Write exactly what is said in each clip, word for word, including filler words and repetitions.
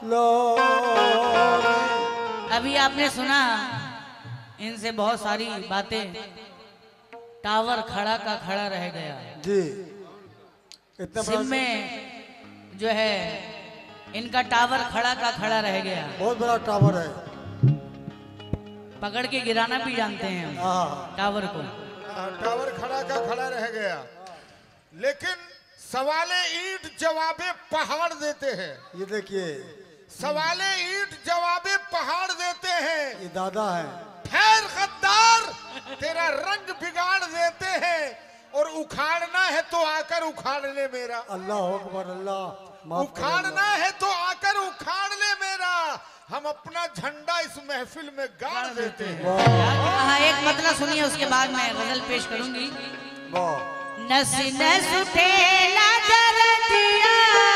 अभी आपने सुना इनसे बहुत सारी बातें। टावर खड़ा का खड़ा रह गया जी। इतना सिम में जो है इनका टावर खड़ा का खड़ा रह गया। बहुत बड़ा टावर है, पकड़ के गिराना भी जानते हैं हम टावर को। टावर खड़ा का खड़ा रह गया, लेकिन सवाले ईंट जवाबे पहाड़ देते हैं। ये देखिए, सवाले ईंट जवाबे पहाड़ देते हैं। ये दादा है। ठहर गद्दार, तेरा रंग बिगाड़ देते हैं, और उखाड़ना है तो आकर उखाड़ ले मेरा। अल्लाह अकबर, अल्लाह। उखाड़ना है तो आकर उखाड़ ले मेरा। हम अपना झंडा इस महफिल में गाड़ देते हैं। हाँ, एक मतलब सुनिए, उसके बाद मैं गजल पेश करूंगी। नस नस उठेला दर्दिया,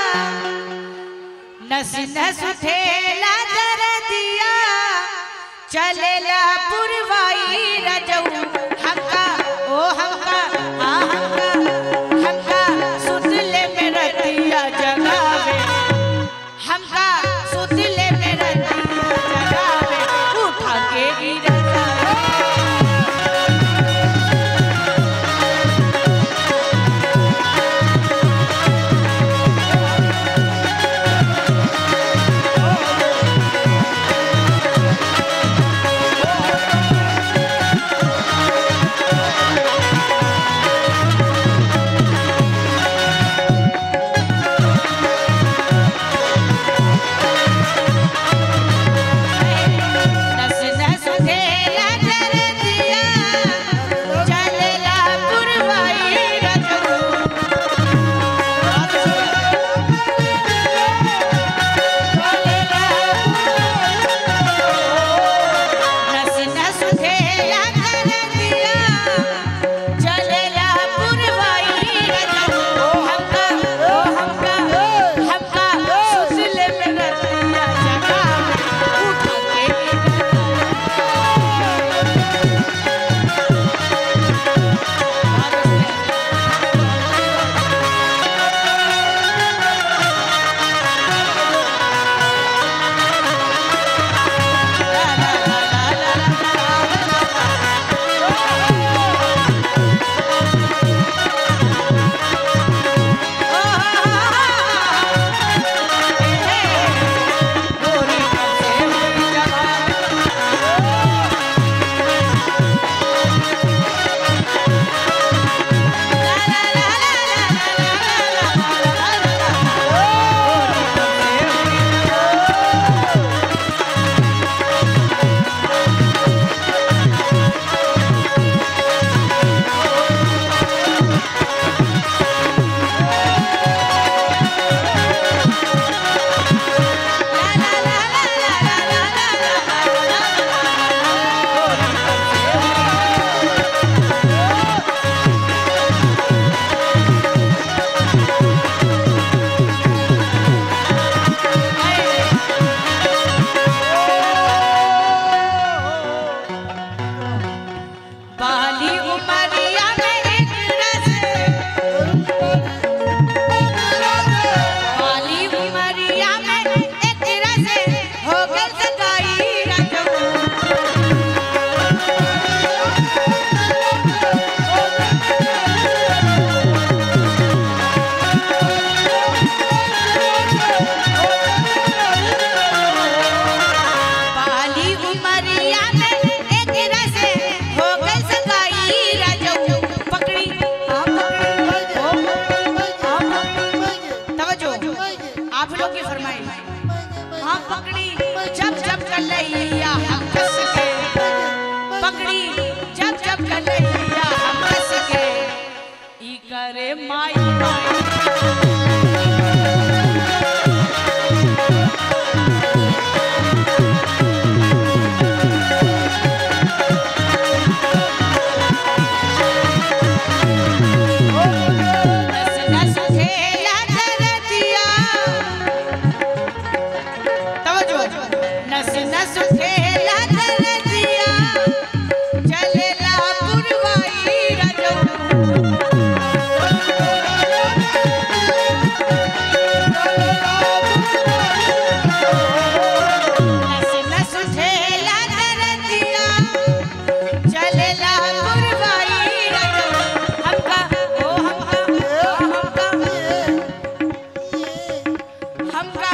नस नस उठेला दर्दिया, चलेला पुरवाई रजऊ हमका ओ हमका आ हमका हमका सुतले में रतिया जगावे, हमका सुतले में रतिया जगावे, उठा के गिरा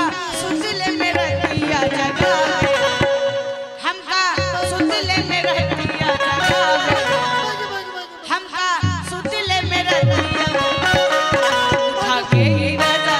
सुतले में रहतिया जगावे, हमका सुतले में रहतिया जगावे, हमका सुतले में रहतिया उठा के ही राजा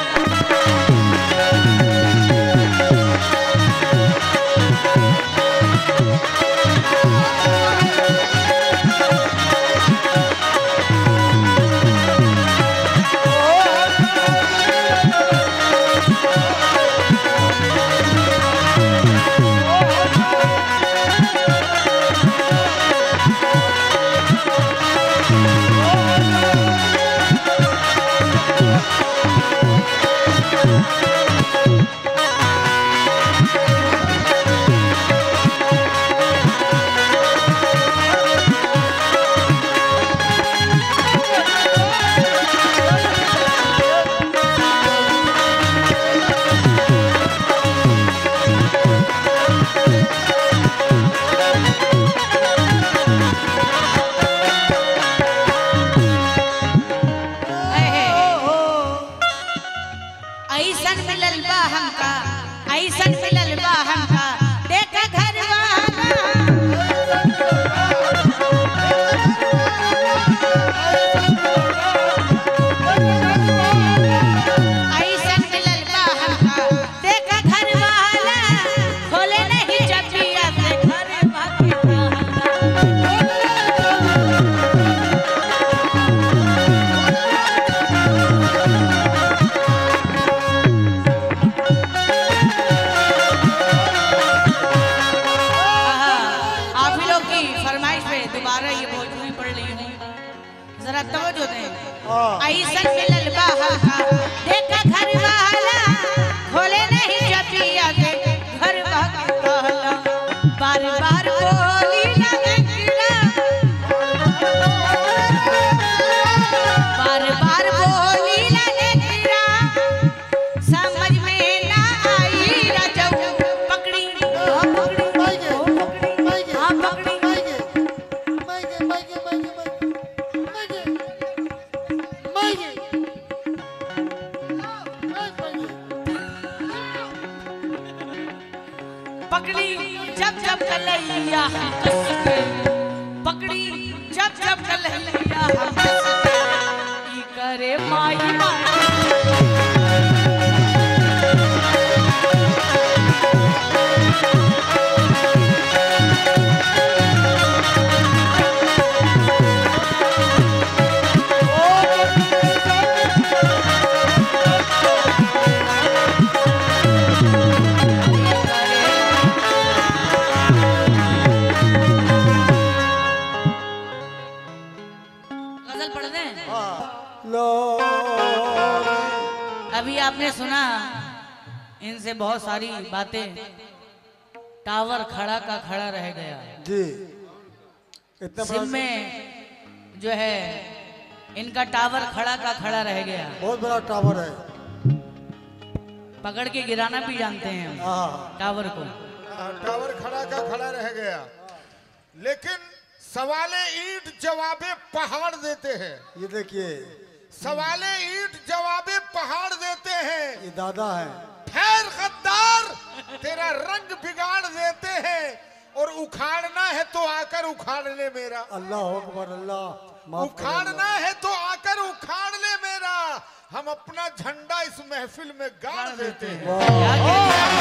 ऐसन मिलल बा हमका, ऐसन मिलल बा हमका देखा घरवाना, ऐसन मिलल बा हमका देखा घरवाना, खोले नहीं जबिया से घर भागता दोबारा ये भोजपुरी पढ़ रही हूँ, जरा तवज्जो दें। ऐसन मिलल बा हमका देखा घरवाला, खोले नहीं जबिया के घर भागता, बार बार बोली ना एकरा, बार बार बोली ना एकरा, समझ में ना आई राजऊ पकड़ी हाँ पकड़ी हाँ पकड़ी पकड़ी जब जब कलैया हम कस के, पकड़ी जब जब कलैया हम कस के, ई करे माई माई पढ़ दें। अभी आपने सुना इनसे बहुत सारी बातें, टावर खड़ा का खड़ा रह गया जी। इतना सिम में जो है इनका टावर खड़ा का खड़ा रह गया, बहुत बड़ा टावर है, पकड़ के गिराना भी जानते हैं हम हाँ। टावर को। टावर खड़ा का खड़ा रह गया, लेकिन सवाले ईंट जवाबे पहाड़ देते हैं। ये देखिए, सवाले ईंट जवाबे पहाड़ देते हैं। ये दादा है। खैर गद्दार, तेरा रंग बिगाड़ देते हैं, और उखाड़ना है तो आकर उखाड़ ले मेरा। अल्लाह अकबर, अल्लाह। उखाड़ना है तो आकर उखाड़ ले मेरा, हम अपना झंडा इस महफिल में गाड़ देते हैं।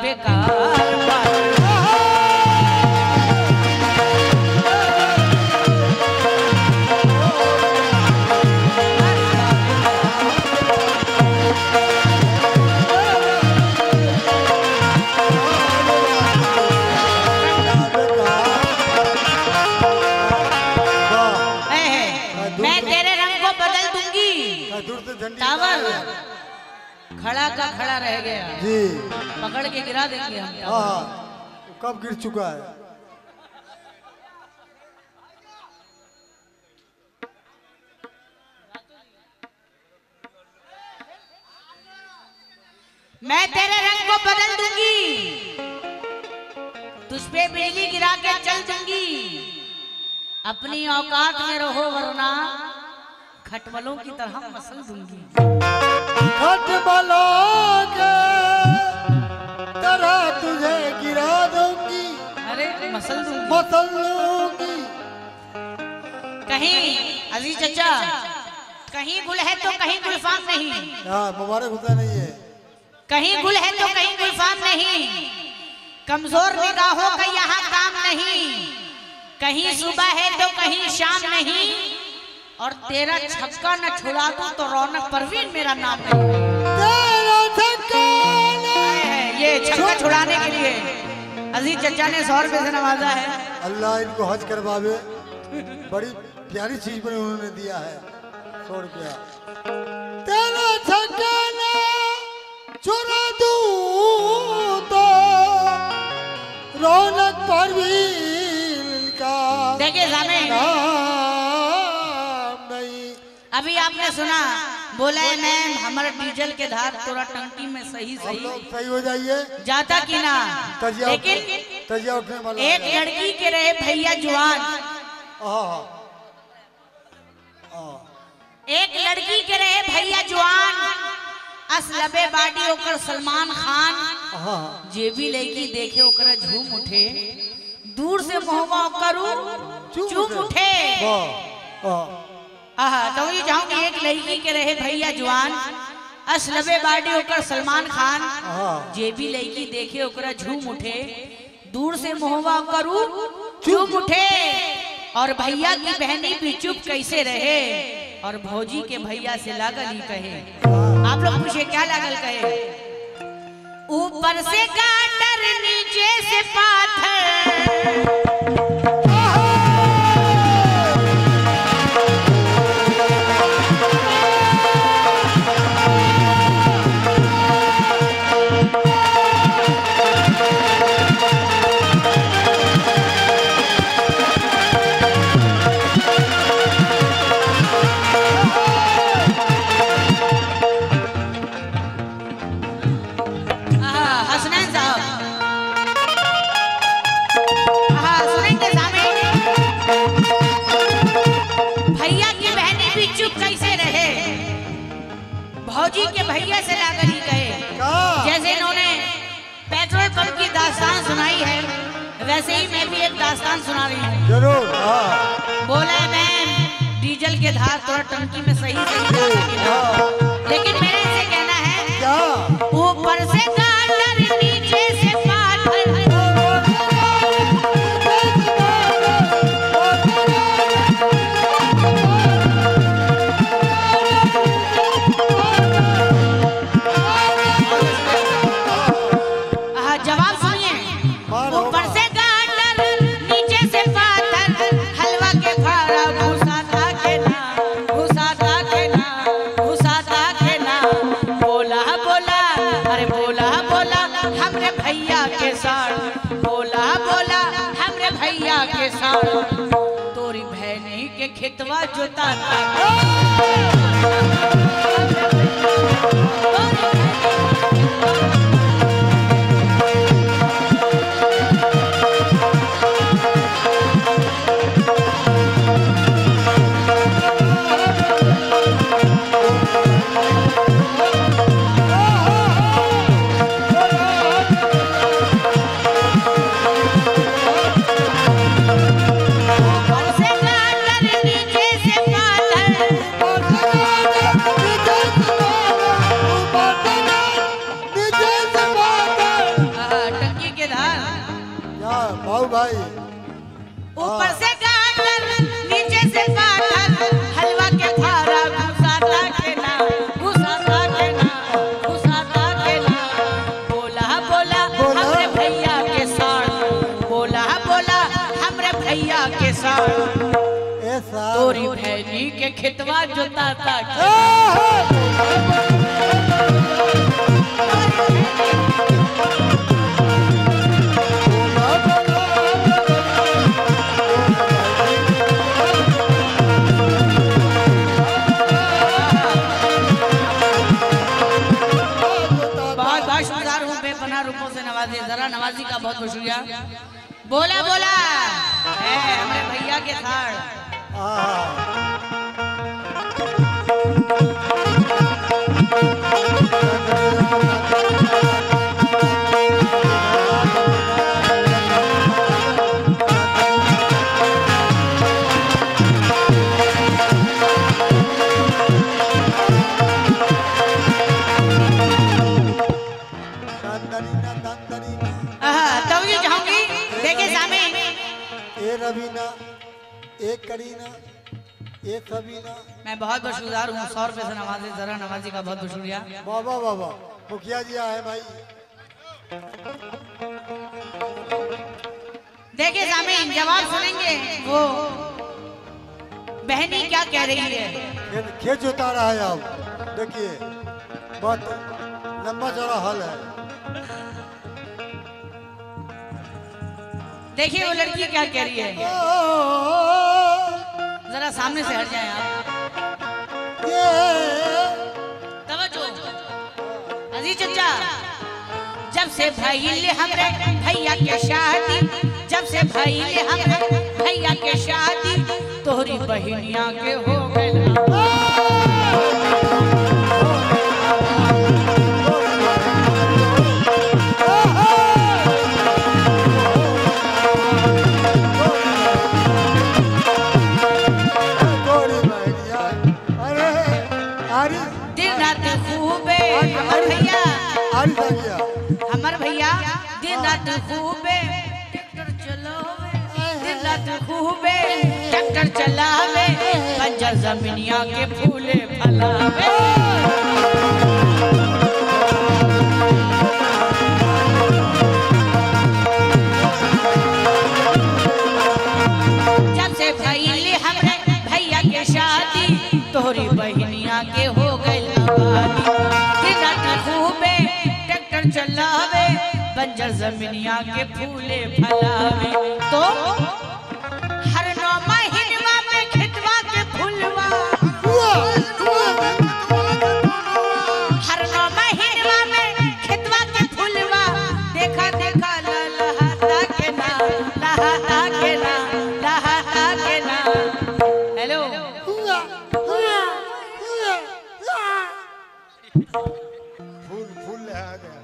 बेकार बात। मैं तेरे रंग को बदल दूंगी। टावर खड़ा का खड़ा रह गया जी, पकड़ के गिरा देंगे हम। हाँ, कब गिर चुका है। मैं तेरे रंग को बदल दूंगी, तुझ पे बिजली गिरा के चल दूंगी। अपनी औकात में रहो वरना खटमलों की तरह मसल दूंगी। खटमलों के तरह तुझे गिरा दूंगी। अरे मसल दूंगी, मसल दूंगी। कहीं अजीज चचा कहीं गुल है तो कहीं गुलफाम नहीं। हाँ, मुबारक होता नहीं है। कहीं गुल है तो कहीं गुलफाम नहीं। कमजोर निगाहों का यहाँ काम नहीं। कहीं सुबह है तो कहीं शाम नहीं। और तेरा छक्का न छुड़ा दूं तो रौनक परवीन मेरा नाम नहीं। तेरा छक्का है ये छक्का छुड़ाने के लिए अजीज चचा ने सौ रुपए से नवाजा है। अल्लाह इनको हज करवावे। बड़ी प्यारी चीज पर उन्होंने दिया है सौ रुपया। तेरा छक्का न छुड़ा दूं तो रौनक परवीन का देखिए सामने नहीं। अभी आपने सुना बोला है मैम हमारा डीजल के धार तोरा टंकी में सही हम सही लोग सही हो जाइए। जाता कि ना। तजिया लेकिन तजिया उठने वाला एक लड़की के रहे भैया जवान। हाँ, हाँ। एक लड़की के रहे भैया जवान। असलबे बाडी ओकर सलमान खान। हाँ, जे भी लड़की देखे ओकरा झूम उठे। दूर से मोहवा करू चूम उठे। वाह, वाह। आहा तो ये चाहूंगी एक लड़की के रहे भैया जवान। असलबे बाडी ओकर सलमान खान। हाँ। जे भी लड़की देखे ओकरा झूम उठे। दूर से मोहवा करू चूम उठे। और भैया की बहनी भी चुप कैसे रहे। और भौजी के भैया से लागल ही कहे। आप लोग पूछे क्या लागल कहे। ऊपर से गाटर नीचे से पाथर। भौजी के भैया से लागल ही कहे। जैसे इन्होंने पेट्रोल पंप की दास्तान सुनाई है वैसे ही मैं भी एक दास्तान सुना रही हूँ। जरूर। हाँ। बोला मैम डीजल के धार थोड़ा टंकी में सही सही जाता। लेकिन मेरे से कहना है क्या ऊपर से गाटर नीचे से पाथर। जवाब सुनिए। ऊपर से गाटर नीचे से पाथर। हलवा के फारा भूसा था के ना भूसा था के ना भूसा था के ना। बोला बोला अरे बोला बोला हमरे भैया के साथ। बोला बोला हमरे भैया के साथ। तोरी बहनी के खेतवा जोता था। ऊपर से गाटर नीचे से पाथर। भाई। ऊपर से काटल नीचे से पाटल हलवा के फारा घुसाता के ना घुसाता के ना घुसाता के ना बोला बोला हमरे भैया के साथ बोला बोला हमरे भैया के साथ ऐसा तोरी भैनी के खेतवा जोताता रूपों से नवाजे जरा नवाजी का बहुत बहुत शुक्रिया। बोला बोला है हमारे भैया के साथ रवीना, एक करीना, एक सबीना। मैं बहुत बहुत शुक्रिया हूँ सौ रुपए से नवाजे जरा नवाजी का बहुत बहुत शुक्रिया। बाबा बाबा मुखिया जी आए भाई। देखिए सामीन जवाब सुनेंगे वो बहनी क्या कह रही है। खेत जोता रहा है आप देखिए बहुत लंबा चौड़ा हल है। देखिए वो लड़की क्या कह रही है जरा सामने से हट जाए आप। तवज्जो अजीज चचा जब से भाई ले हमरे भैया के शादी जब से भाई ले हमरे भैया के शादी तोहरी बहनिया के हो गए हमार भैया दिन रात खूबे ट्रैक्टर चलावे दिन रात खूबे ट्रैक्टर चलावे बंजर जमीनिया के फूले फलावे। जब से भाई ले हमरे भैया के शादी तोहरी बहनिया के हो गई आबादी दिन रात खूबे चलावे बंजर जमीनिया के फूले फलावे तो हर नौ महीनवा में खेतवा के फूलवा हर नौ महीनवा में खेतवा के फूलवा देखा देखा लहता के ना लहता के ना लहता के ना। हेलो फूल फूल आ गया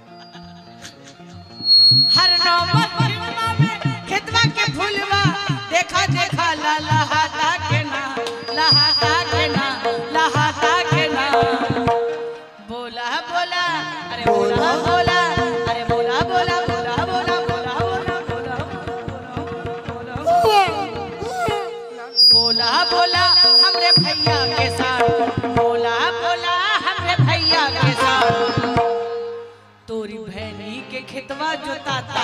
हर नौ महीनवा में खेतवा के फूलवा देखा देखा ला लहाता के ना लहाता के ना लहाता के ना। बोला बोला अरे बोला बोला अरे बोला बोला बोला बोला बोला बोला बोला बोला बोला हमरे भैया के साथ बोला बोला हमरे भैया के साथ तोरी बहनी के खेतवा जोताता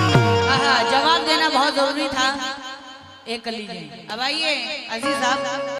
एक कर लीजिए। अब आइए अजीज साहब।